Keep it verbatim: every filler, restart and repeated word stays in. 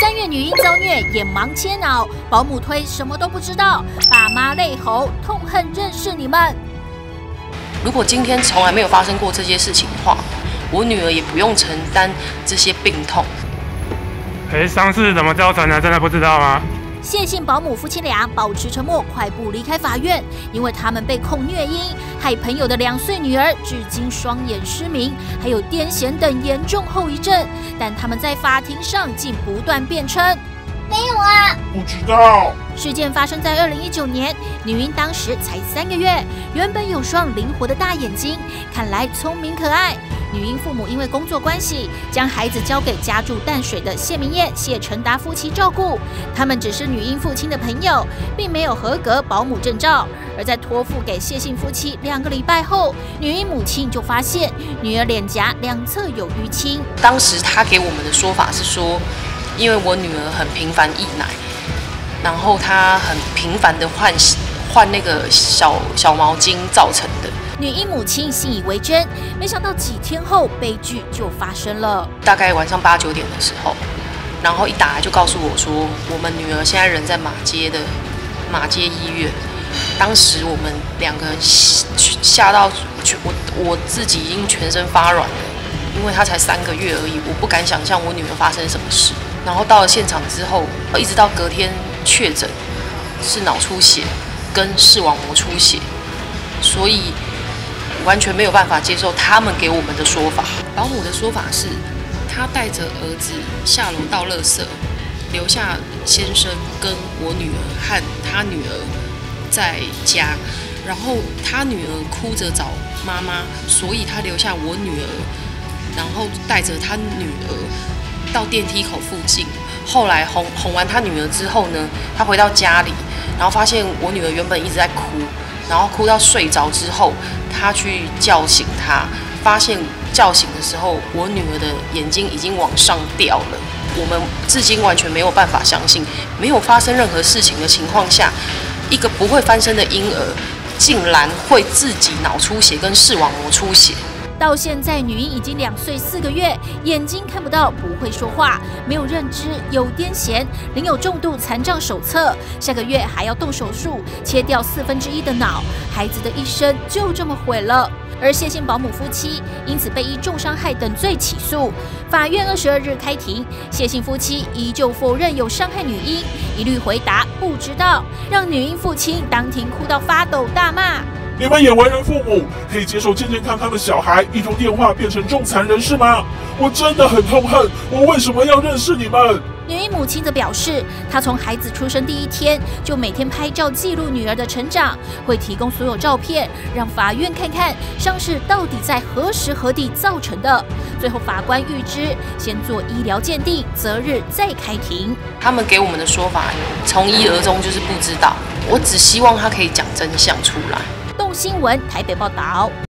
三月女婴遭虐，眼盲切脑，保姆推什么都不知道，爸妈泪吼，痛恨认识你们。 如果今天从来没有发生过这些事情的话，我女儿也不用承担这些病痛。 赔伤是怎么造成的？真的不知道吗？ 谢姓保姆夫妻俩保持沉默，快步离开法院，因为他们被控虐婴，害朋友的两岁女儿至今双眼失明，还有癫痫等严重后遗症。但他们在法庭上竟不断辩称。 没有啊， 不知道。 事件发生在二零一九年，女婴当时才三个月，原本有双灵活的大眼睛，看来聪明可爱。女婴父母因为工作关系，将孩子交给家住淡水的谢明燕、谢成达夫妻照顾。他们只是女婴父亲的朋友，并没有合格保姆证照。而在托付给谢姓夫妻两个礼拜后，女婴母亲就发现女儿脸颊两侧有淤青。 当时他给我们的说法是说，因为我女儿很频繁溢奶，然后她很频繁的换换那个小小毛巾造成的。 女婴母亲信以为真，没想到几天后悲剧就发生了。 大概晚上八九点的时候，然后一打来就告诉我说，我们女儿现在人在马街的马街医院。当时我们两个人吓到，我我自己已经全身发软了，因为她才三个月而已，我不敢想象我女儿发生什么事。然后到了现场之后，一直到隔天确诊是脑出血跟视网膜出血，所以完全没有办法接受他们给我们的说法。保姆的说法是，他带着儿子下楼倒垃圾，留下先生跟我女儿和他女儿在家，然后他女儿哭着找妈妈，所以他留下我女儿，然后带着他女儿到电梯口附近。后来哄哄完他女儿之后呢，他回到家里，然后发现我女儿原本一直在哭，然后哭到睡着之后，他去叫醒她，发现叫醒的时候，我女儿的眼睛已经往上掉了。我们至今完全没有办法相信，没有发生任何事情的情况下，一个不会翻身的婴儿，竟然会自己脑出血跟视网膜出血。 到现在，女婴已经两岁四个月，眼睛看不到，不会说话，没有认知，有癫痫，领有重度残障手册，下个月还要动手术，切掉四分之一的脑，孩子的一生就这么毁了。而谢姓保姆夫妻因此被依重伤害等罪起诉，法院二十二日开庭，谢姓夫妻依旧否认有伤害女婴，一律回答不知道，让女婴父亲当庭哭到发抖大骂。 你们也为人父母，可以接受健健康康的小孩一通电话变成重残人士吗？我真的很痛恨，我为什么要认识你们？ 女婴母亲则表示，她从孩子出生第一天就每天拍照记录女儿的成长，会提供所有照片，让法院看看伤势到底在何时何地造成的。最后法官预知，先做医疗鉴定，择日再开庭。 他们给我们的说法，从一而终，就是不知道。我只希望他可以讲真相出来。 动新闻台北报道。